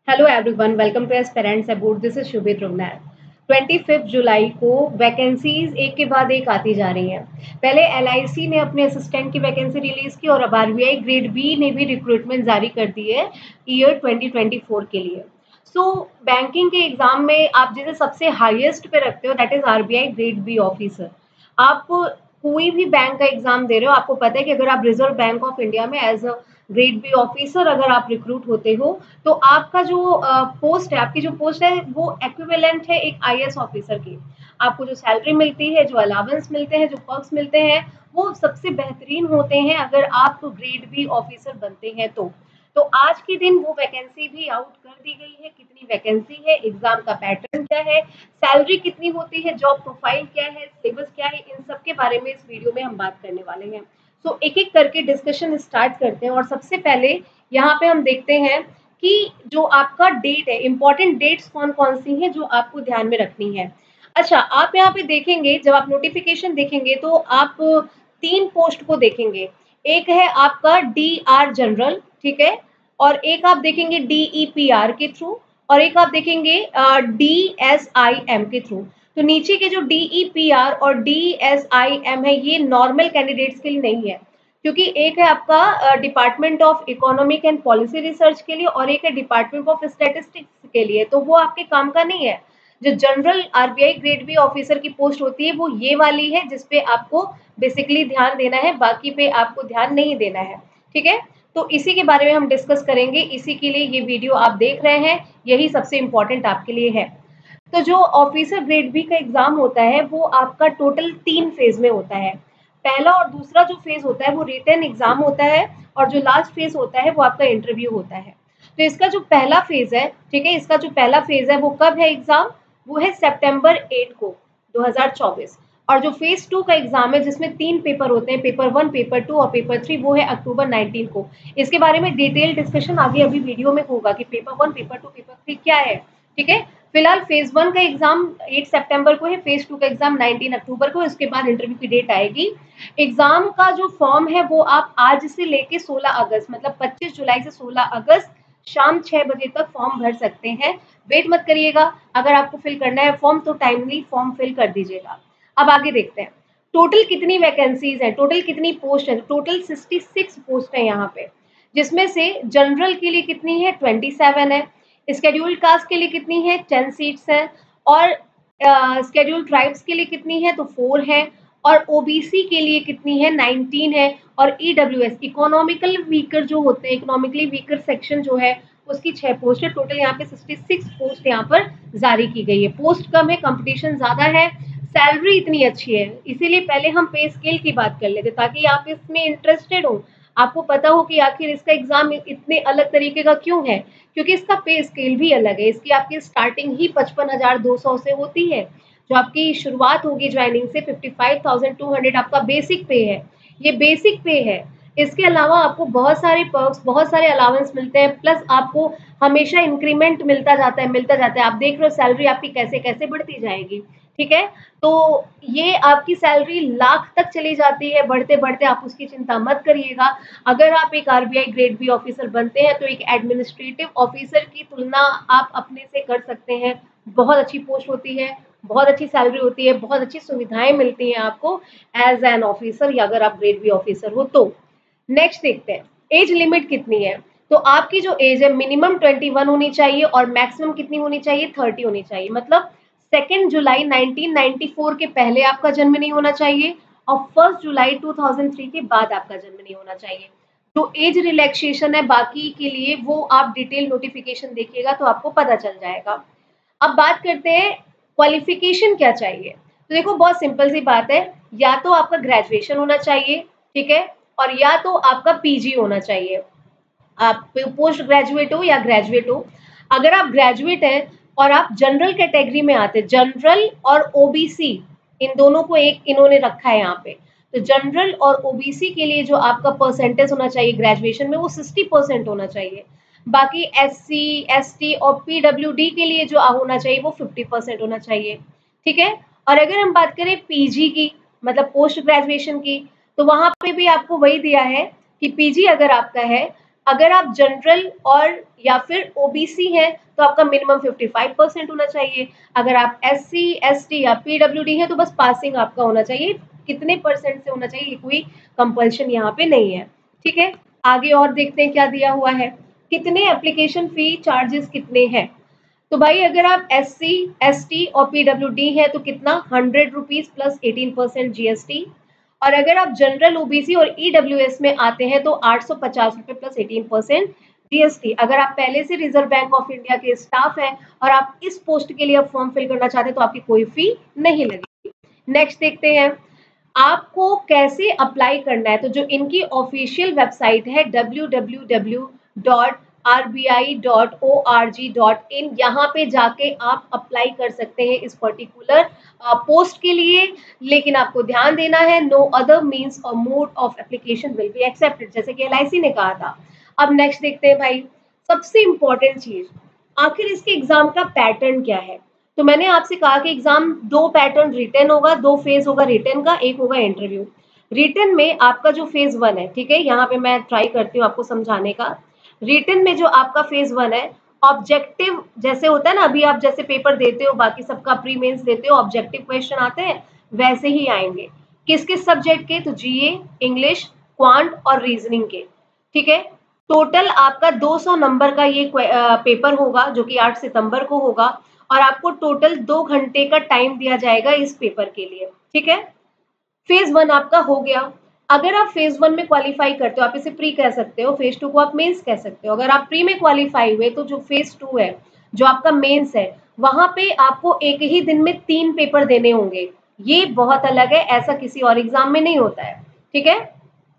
Hello everyone, welcome to aspirants about. This is Shubhit Rugnath. 25 जुलाई को vacancies एक के बाद एक आती जा रही हैं। पहले एलआईसी ने अपने असिस्टेंट की वैकेंसी रिलीज की और अब आरबीआई ग्रेड बी ने भी रिक्रूटमेंट जारी कर दी है ईयर 2024 के लिए। सो बैंकिंग के एग्जाम में आप जिसे सबसे हाईएस्ट पे रखते हो that is RBI grade B officer. आप कोई भी बैंक का एग्जाम दे रहे हो, आपको पता है कि अगर आप रिजर्व बैंक ऑफ इंडिया में as a grade B officer अगर आप रिक्रूट होते हो तो आपका जो पोस्ट है, आपकी जो पोस्ट है वो एक्विवेलेंट है एक आईएएस ऑफिसर की। आपको जो सैलरी मिलती है, जो अलावेंस मिलते हैं, जो पर्क्स मिलते हैं, वो सबसे बेहतरीन होते हैं अगर आप ग्रेड बी ऑफिसर बनते हैं तो आज के दिन वो वैकेंसी भी आउट कर दी गई है। कितनी वैकेंसी है, एग्जाम का पैटर्न क्या है, सैलरी कितनी होती है, जॉब प्रोफाइल क्या है, सिलेबस क्या है, इन सब के बारे में इस वीडियो में हम बात करने वाले हैं। सो एक एक करके डिस्कशन स्टार्ट करते हैं और सबसे पहले यहाँ पे हम देखते हैं कि जो आपका डेट है, इंपॉर्टेंट डेट्स कौन कौन सी हैं जो आपको ध्यान में रखनी है। अच्छा, आप यहाँ पे देखेंगे, जब आप नोटिफिकेशन देखेंगे तो आप तीन पोस्ट को देखेंगे। एक है आपका डी आर जनरल, ठीक है, और एक आप देखेंगे डीईपीआर के थ्रू, और एक आप देखेंगे डीएसआईएम के थ्रू। तो नीचे के जो डीईपीआर और डीएसआईएम है ये नॉर्मल कैंडिडेट्स के लिए नहीं है, क्योंकि एक है आपका department of economic and policy research के लिए और एक है डिपार्टमेंट ऑफ स्टैटिस्टिक्स के लिए, तो वो आपके काम का नहीं है। जो general RBI grade B officer की पोस्ट होती है वो ये वाली है जिसपे आपको बेसिकली ध्यान देना है, बाकी पे आपको ध्यान नहीं देना है। ठीक है, तो इसी के बारे में हम डिस्कस करेंगे, इसी के लिए ये वीडियो आप देख रहे हैं, यही सबसे इम्पोर्टेंट आपके लिए है। तो जो ऑफिसर ग्रेड बी का एग्जाम होता है वो आपका टोटल 3 फेज में होता है। पहला और दूसरा जो फेज होता है वो रिटन एग्जाम होता है और जो लास्ट फेज होता है वो आपका इंटरव्यू होता है। तो इसका जो पहला फेज है, ठीक है, इसका जो पहला फेज है वो कब है एग्जाम, वो है सितंबर 8 को 2024। और जो फेज 2 का एग्जाम है जिसमें 3 पेपर होते हैं, पेपर 1, पेपर 2 और पेपर 3, वो है अक्टूबर 19 को। इसके बारे में डिटेल डिस्कशन आगे अभी वीडियो में होगा कि पेपर 1, पेपर 2, पेपर 3 क्या है। ठीक है, फिलहाल फेज 1 का एग्जाम 8 सितंबर को है, फेज 2 का एग्जाम 19 अक्टूबर को, इसके बाद इंटरव्यू की डेट आएगी। एग्जाम का जो फॉर्म है वो आप आज से लेके 16 अगस्त, मतलब 25 जुलाई से 16 अगस्त शाम 6 बजे तक फॉर्म भर सकते हैं। वेट मत करिएगा, अगर आपको फिल करना है फॉर्म तो टाइमली फॉर्म फिल कर दीजिएगा। अब आगे देखते हैं टोटल कितनी वैकेंसीज है, टोटल कितनी पोस्ट है। टोटल 66 पोस्ट है यहाँ पे, जिसमें से जनरल के लिए कितनी है, 27 है। स्केड्यूल्ड कास्ट के लिए कितनी है, 10 सीट्स हैं। और स्केड्यूल्ड ट्राइब्स के लिए कितनी है, तो 4 है। और ओबीसी के लिए कितनी है, 19 है। और ईडब्ल्यूएस इकोनॉमिकल वीकर जो होते हैं, इकोनॉमिकली वीकर सेक्शन जो है उसकी 6 पोस्ट है। टोटल यहाँ पे 66 पोस्ट यहाँ पर जारी की गई है। पोस्ट कम है, कंपटीशन ज्यादा है, सैलरी इतनी अच्छी है, इसीलिए पहले हम पे स्केल की बात कर लेते ताकि आप इसमें इंटरेस्टेड हो, आपको पता हो कि आखिर इसका एग्जाम इतने अलग तरीके का क्यों है, क्योंकि इसका पे स्केल भी अलग है। इसकी आपकी स्टार्टिंग ही 55,200 से होती है, जो आपकी शुरुआत होगी ज्वाइनिंग से 55,200 आपका बेसिक पे है, ये बेसिक पे है। इसके अलावा आपको बहुत सारे पर्क्स, बहुत सारे अलाउंस मिलते हैं, प्लस आपको हमेशा इंक्रीमेंट मिलता जाता है। आप देख रहे हो सैलरी आपकी कैसे कैसे बढ़ती जाएगी। ठीक है, तो ये आपकी सैलरी लाख तक चली जाती है बढ़ते बढ़ते, आप उसकी चिंता मत करिएगा। अगर आप एक आरबीआई ग्रेड बी ऑफिसर बनते हैं तो एक एडमिनिस्ट्रेटिव ऑफिसर की तुलना आप अपने से कर सकते हैं। बहुत अच्छी पोस्ट होती है, बहुत अच्छी सैलरी होती है, बहुत अच्छी सुविधाएं मिलती हैं आपको एज एन ऑफिसर, या अगर आप ग्रेड बी ऑफिसर हो तो। नेक्स्ट देखते हैं एज लिमिट कितनी है। तो आपकी जो एज है मिनिमम 21 होनी चाहिए और मैक्सिमम कितनी होनी चाहिए, 30 होनी चाहिए। मतलब 2 जुलाई 1994 के पहले आपका जन्म नहीं होना चाहिए और 1 जुलाई 2003 के बाद आपका जन्म नहीं होना चाहिए। जो एज रिलैक्सेशन है बाकी के लिए वो आप डिटेल नोटिफिकेशन देखिएगा तो आपको पता चल जाएगा। अब बात करते हैं क्वालिफिकेशन क्या चाहिए। तो देखो बहुत सिंपल सी बात है, या तो आपका ग्रेजुएशन होना चाहिए, ठीक है, और या तो आपका पीजी होना चाहिए। आप पोस्ट ग्रेजुएट हो या ग्रेजुएट हो। अगर आप ग्रेजुएट हैं और आप जनरल कैटेगरी में आते, जनरल और ओबीसी इन दोनों को एक इन्होंने रखा है यहाँ पे, तो जनरल और ओबीसी के लिए जो आपका परसेंटेज होना चाहिए ग्रेजुएशन में वो 60% होना चाहिए। बाकी एससी, एसटी और पीडब्ल्यूडी के लिए जो होना चाहिए वो 50% होना चाहिए। ठीक है, और अगर हम बात करें पीजी की, मतलब पोस्ट ग्रेजुएशन की, तो वहां पे भी आपको वही दिया है कि पीजी अगर आपका है अगर आप जनरल और या फिर ओबीसी हैं तो आपका मिनिमम 55% होना चाहिए। अगर आप एससी, एसटी या पीडब्ल्यूडी हैं तो बस पासिंग आपका होना चाहिए। कितने परसेंट से होना चाहिए, कोई कंपल्शन यहाँ पे नहीं है। ठीक है, आगे और देखते हैं क्या दिया हुआ है। कितने एप्लीकेशन फी चार्जेस कितने हैं? तो भाई अगर आप एससी, एसटी और पीडब्ल्यूडी है तो कितना, 100 रुपीज प्लस 18% जीएसटी। और अगर आप जनरल, ओबीसी और ईडब्ल्यूएस में आते हैं तो 850 रुपए प्लस 18% जीएसटी। अगर आप पहले से रिजर्व बैंक ऑफ इंडिया के स्टाफ हैं और आप इस पोस्ट के लिए आप फॉर्म फिल करना चाहते हैं तो आपकी कोई फी नहीं लगेगी। नेक्स्ट देखते हैं आपको कैसे अप्लाई करना है। तो जो इनकी ऑफिशियल वेबसाइट है www.rbi.org.in, यहाँ पे जाके आप अप्लाई कर सकते हैं इस पर्टिकुलर पोस्ट के लिए। लेकिन आपको ध्यान देना है, नो अदर मीन्स और mode of application will be accepted, जैसे कि एलआईसी ने कहा था। अब नेक्स्ट देखते हैं भाई, सबसे इंपॉर्टेंट चीज, आखिर इसके एग्जाम का पैटर्न क्या है। तो मैंने आपसे कहा कि एग्जाम दो पैटर्न रिटन होगा, दो फेज होगा रिटन का, एक होगा इंटरव्यू। रिटन में आपका जो फेज 1 है, ठीक है, यहाँ पे मैं ट्राई करती हूँ आपको समझाने का। रिटन में जो आपका फेज 1 है, ऑब्जेक्टिव जैसे होता है ना, अभी आप जैसे पेपर देते हो, बाकी सबका प्री मेंस देते हो, ऑब्जेक्टिव क्वेश्चन आते हैं, वैसे ही आएंगे। किस किस सब्जेक्ट के? तो जीए, इंग्लिश, क्वांट और रीजनिंग के। ठीक है, टोटल आपका 200 नंबर का ये पेपर होगा जो कि 8 सितंबर को होगा, और आपको टोटल 2 घंटे का टाइम दिया जाएगा इस पेपर के लिए। ठीक है, फेज 1 आपका हो गया। अगर आप फेज 1 में क्वालिफाई करते हो, आप इसे प्री कह सकते हो, फेज 2 को आप मेंस कह सकते हो। अगर आप प्री में क्वालिफाई हुए तो जो फेज 2 है, जो आपका मेंस है, वहां पे आपको एक ही दिन में 3 पेपर देने होंगे। ये बहुत अलग है, ऐसा किसी और एग्जाम में नहीं होता है। ठीक है,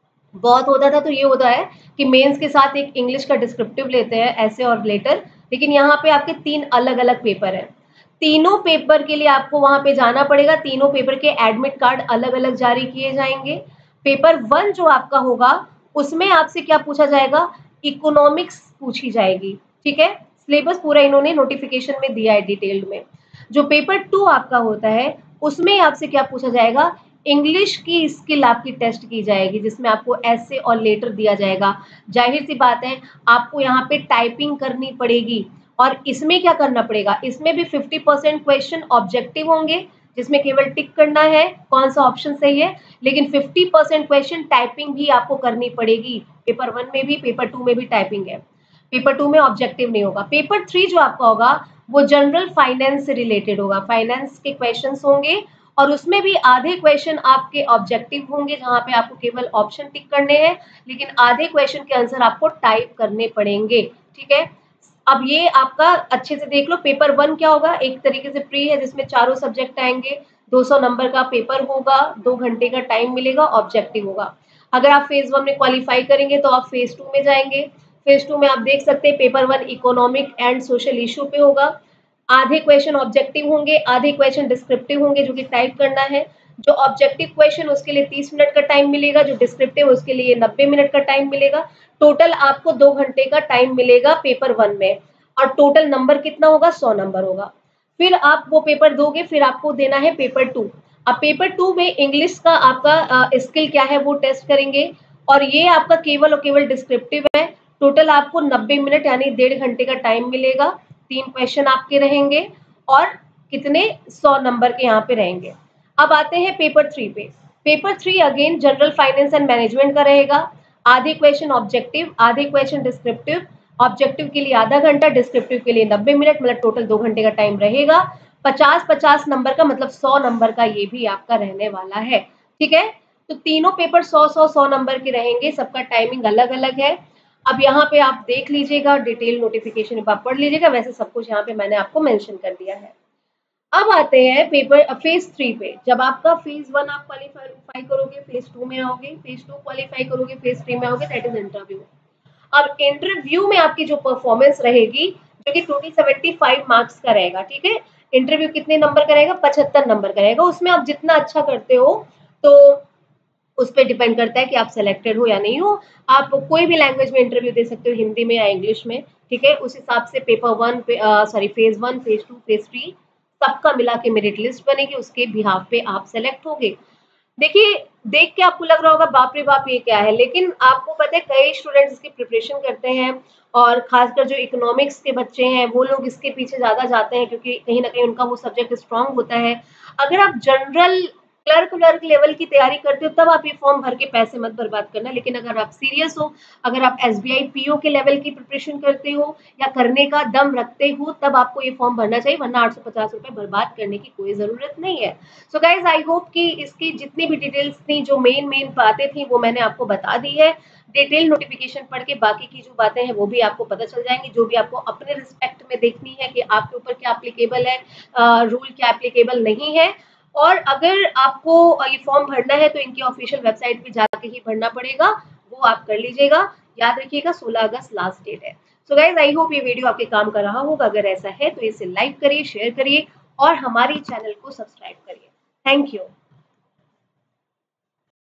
बहुत होता था तो ये होता है कि मेंस के साथ एक इंग्लिश का डिस्क्रिप्टिव लेते हैं, ऐसे और लेटर, लेकिन यहाँ पे आपके 3 अलग अलग पेपर हैं। तीनों पेपर के लिए आपको वहां पे जाना पड़ेगा, तीनों पेपर के एडमिट कार्ड अलग अलग जारी किए जाएंगे। पेपर 1 जो आपका होगा उसमें आपसे क्या पूछा जाएगा, इकोनॉमिक्स पूछी जाएगी। ठीक है, सिलेबस पूरा इन्होंने नोटिफिकेशन में दिया है डिटेल्ड में। जो पेपर 2 आपका होता है उसमें आपसे क्या पूछा जाएगा, इंग्लिश की स्किल आपकी टेस्ट की जाएगी, जिसमें आपको ऐसे और लेटर दिया जाएगा। जाहिर सी बात है, आपको यहाँ पे टाइपिंग करनी पड़ेगी। और इसमें क्या करना पड़ेगा, इसमें भी 50% क्वेश्चन ऑब्जेक्टिव होंगे, जिसमें केवल टिक करना है कौन सा ऑप्शन सही है, लेकिन 50% क्वेश्चन टाइपिंग भी आपको करनी पड़ेगी। पेपर 1 में भी, पेपर 2 में भी टाइपिंग है। पेपर 2 में ऑब्जेक्टिव नहीं होगा। पेपर 3 जो आपका होगा वो जनरल फाइनेंस से रिलेटेड होगा, फाइनेंस के क्वेश्चंस होंगे, और उसमें भी आधे क्वेश्चन आपके ऑब्जेक्टिव होंगे, जहां पे आपको केवल ऑप्शन टिक करने हैं, लेकिन आधे क्वेश्चन के आंसर आपको टाइप करने पड़ेंगे। ठीक है, अब ये आपका अच्छे से देख लो। पेपर 1 क्या होगा, एक तरीके से प्री है, जिसमें चारों सब्जेक्ट आएंगे, 200 नंबर का पेपर होगा, 2 घंटे का टाइम मिलेगा, ऑब्जेक्टिव होगा। अगर आप फेज 1 में क्वालिफाई करेंगे तो आप फेज 2 में जाएंगे। फेज 2 में आप देख सकते हैं paper 1 economic and social issue पे होगा, आधे क्वेश्चन ऑब्जेक्टिव होंगे, आधे क्वेश्चन डिस्क्रिप्टिव होंगे जो कि टाइप करना है। जो ऑब्जेक्टिव क्वेश्चन उसके लिए 30 मिनट का टाइम मिलेगा, जो डिस्क्रिप्टिव उसके लिए 90 मिनट का टाइम मिलेगा। टोटल आपको 2 घंटे का टाइम मिलेगा पेपर 1 में, और टोटल नंबर कितना होगा, 100 नंबर होगा। फिर आप वो पेपर दोगे, फिर आपको देना है पेपर 2। अब पेपर 2 में इंग्लिश का आपका स्किल क्या है वो टेस्ट करेंगे, और ये आपका केवल और केवल डिस्क्रिप्टिव है। टोटल आपको 90 मिनट यानी 1.5 घंटे का टाइम मिलेगा, 3 क्वेश्चन आपके रहेंगे, और कितने, 100 नंबर के यहाँ पे रहेंगे। अब आते हैं पेपर 3 पे। Paper 3 again general finance and management का रहेगा, आधे क्वेश्चन ऑब्जेक्टिव, आधे क्वेश्चन डिस्क्रिप्टिव। ऑब्जेक्टिव के लिए आधा घंटा, डिस्क्रिप्टिव के लिए 90 मिनट, मतलब टोटल 2 घंटे का टाइम रहेगा। 50-50 नंबर का, मतलब 100 नंबर का ये भी आपका रहने वाला है। ठीक है, तो तीनों पेपर 100-100 नंबर के रहेंगे, सबका टाइमिंग अलग अलग है। अब यहाँ पे आप देख लीजिएगा, डिटेल नोटिफिकेशन आप पढ़ लीजिएगा, वैसे सब कुछ यहाँ पे मैंने आपको मेंशन कर दिया है। अब आते हैं पेपर फेज 3 पे। जब आपका फेज 1 आप क्वालिफाई करोगे, फेज 2 में आओगे, फेज 2 क्वालिफाई करोगे, फेज 3 में आओगे, दैट इज इंटरव्यू। अब इंटरव्यू में आपकी जो परफॉर्मेंस रहेगी, जो कि टोटल 75 मार्क्स का रहेगा। ठीक है, इंटरव्यू कितने नंबर का रहेगा, 75 नंबर का रहेगा। उसमें आप जितना अच्छा करते हो तो उस पर डिपेंड करता है कि आप सेलेक्टेड हो या नहीं हो। आप कोई भी लैंग्वेज में इंटरव्यू दे सकते हो, हिंदी में या इंग्लिश में। ठीक है, उस हिसाब से पेपर 1 पे सॉरी फेज 1, फेज 2, फेज 3 सबका मिला के मेरिट लिस्ट बनेगी, उसके बिहाफ पे आप सेलेक्ट होगे। देखिए, देख के आपको लग रहा होगा बाप रे बाप ये क्या है, लेकिन आपको पता है कई स्टूडेंट्स इसकी प्रिपरेशन करते हैं और खासकर जो इकोनॉमिक्स के बच्चे हैं वो लोग इसके पीछे ज़्यादा जाते हैं क्योंकि कहीं न कहीं उनका वो सब्जेक्ट स्ट्रॉन्ग होता है। अगर आप जनरल क्लर्क लेवल की तैयारी करते हो तब आप ये फॉर्म भर के पैसे मत बर्बाद करना, लेकिन अगर आप सीरियस हो, अगर आप एसबीआई पीओ के लेवल की प्रिपरेशन करते हो या करने का दम रखते हो तब आपको ये फॉर्म भरना चाहिए, वरना ₹850 बर्बाद करने की कोई ज़रूरत नहीं है। सो गाइज आई होप कि इसकी जितनी भी डिटेल्स थी, जो मेन मेन बातें थी वो मैंने आपको बता दी है। डिटेल नोटिफिकेशन पढ़ के बाकी की जो बातें हैं वो भी आपको पता चल जाएंगी, जो भी आपको अपने रिस्पेक्ट में देखनी है कि आपके ऊपर क्या एप्लीकेबल है, रूल क्या एप्लीकेबल नहीं है। और अगर आपको ये फॉर्म भरना है तो इनकी ऑफिशियल वेबसाइट पे जाके ही भरना पड़ेगा, वो आप कर लीजिएगा। याद रखिएगा 16 अगस्त लास्ट डेट है। सो गाइज आई होप ये वीडियो आपके काम कर रहा होगा, अगर ऐसा है तो इसे लाइक करिए, शेयर करिए और हमारी चैनल को सब्सक्राइब करिए। Thank you.